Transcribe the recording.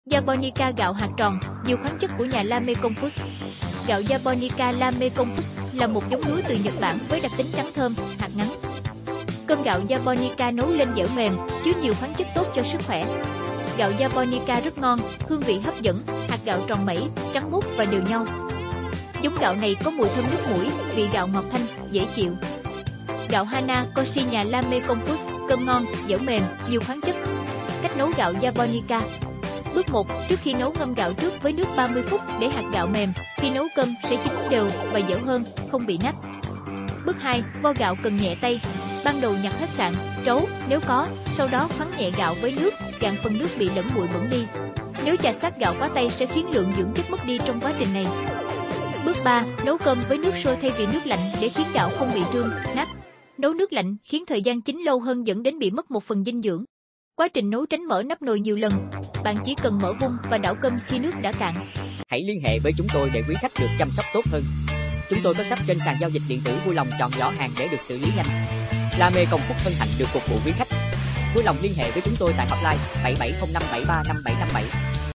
Japonica gạo hạt tròn, nhiều khoáng chất của nhà Lame Confus. Gạo Japonica Lame Confus là một giống lúa từ Nhật Bản với đặc tính trắng thơm, hạt ngắn. Cơm gạo Japonica nấu lên dẻo mềm, chứa nhiều khoáng chất tốt cho sức khỏe. Gạo Japonica rất ngon, hương vị hấp dẫn, hạt gạo tròn mẩy, trắng muốt và đều nhau. Giống gạo này có mùi thơm nước mũi, vị gạo ngọt thanh, dễ chịu. Gạo Hana Koshi nhà Lame Confus, cơm ngon, dẻo mềm, nhiều khoáng chất. Cách nấu gạo Japonica. Bước 1. Trước khi nấu ngâm gạo trước với nước 30 phút để hạt gạo mềm, khi nấu cơm sẽ chín đều và dẻo hơn, không bị nát. Bước 2. Vo gạo cần nhẹ tay. Ban đầu nhặt hết sạn, trấu nếu có, sau đó khoắn nhẹ gạo với nước, gạn phần nước bị lẫn bụi bẩn đi. Nếu chà sát gạo quá tay sẽ khiến lượng dưỡng chất mất đi trong quá trình này. Bước 3. Nấu cơm với nước sôi thay vì nước lạnh để khiến gạo không bị trương, nát. Nấu nước lạnh khiến thời gian chín lâu hơn dẫn đến bị mất một phần dinh dưỡng. Quá trình nấu tránh mở nắp nồi nhiều lần. Bạn chỉ cần mở vung và đảo cơm khi nước đã cạn. Hãy liên hệ với chúng tôi để quý khách được chăm sóc tốt hơn. Chúng tôi có sắp trên sàn giao dịch điện tử vui lòng chọn giỏ hàng để được xử lý nhanh. Lame Confus hân hạnh được phục vụ quý khách. Vui lòng liên hệ với chúng tôi tại hotline 7705735757.